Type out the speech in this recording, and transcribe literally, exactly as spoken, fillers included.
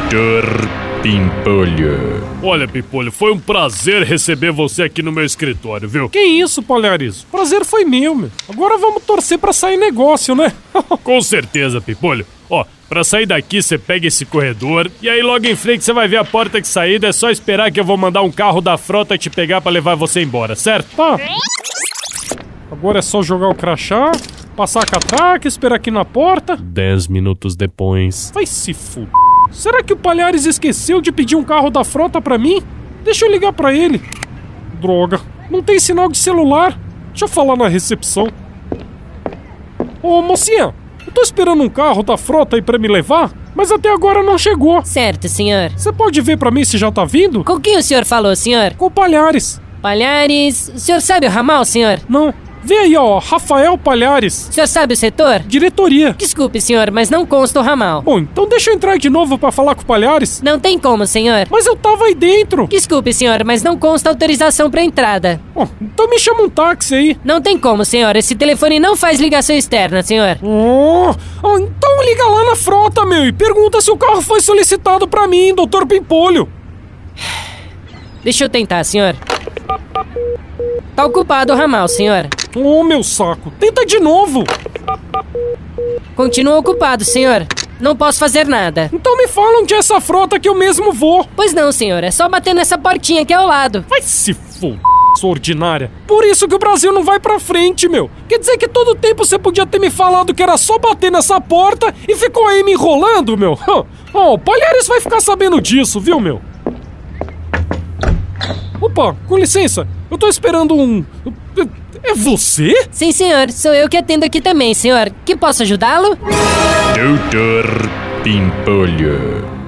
doutor Pimpolho. Olha, Pimpolho, foi um prazer receber você aqui no meu escritório, viu? Que isso, Palhares? Prazer foi meu, meu. Agora vamos torcer pra sair negócio, né? Com certeza, Pimpolho. Ó, pra sair daqui você pega esse corredor e aí logo em frente você vai ver a porta de saída. É só esperar que eu vou mandar um carro da frota te pegar pra levar você embora, certo? Tá. Agora é só jogar o crachá, passar a catraca, esperar aqui na porta. Dez minutos depois. Vai se fuder. Será que o Palhares esqueceu de pedir um carro da frota pra mim? Deixa eu ligar pra ele. Droga, não tem sinal de celular. Deixa eu falar na recepção. Ô, mocinha, eu tô esperando um carro da frota aí pra me levar, mas até agora não chegou. Certo, senhor. Você pode ver pra mim se já tá vindo? Com quem o senhor falou, senhor? Com o Palhares. Palhares... O senhor sabe o ramal, senhor? Não. Vê aí, ó, Rafael Palhares. O senhor sabe o setor? Diretoria. Desculpe, senhor, mas não consta o ramal. Bom, então deixa eu entrar de novo pra falar com o Palhares. Não tem como, senhor. Mas eu tava aí dentro. Desculpe, senhor, mas não consta autorização pra entrada. Bom, então me chama um táxi aí. Não tem como, senhor. Esse telefone não faz ligação externa, senhor. Oh, oh, então liga lá na frota, meu, e pergunta se o carro foi solicitado pra mim, doutor Pimpolho. Deixa eu tentar, senhor. Tá ocupado o ramal, senhor. Oh, meu saco. Tenta de novo. Continua ocupado, senhor. Não posso fazer nada. Então me fala onde é essa frota que eu mesmo vou. Pois não, senhor. É só bater nessa portinha aqui ao lado. Vai se foder, sua ordinária. Por isso que o Brasil não vai pra frente, meu. Quer dizer que todo tempo você podia ter me falado que era só bater nessa porta e ficou aí me enrolando, meu. Oh, o Palhares vai ficar sabendo disso, viu, meu? Opa, com licença. Eu tô esperando um... É você? Sim, senhor. Sou eu que atendo aqui também, senhor. Que posso ajudá-lo? doutor Pimpolho.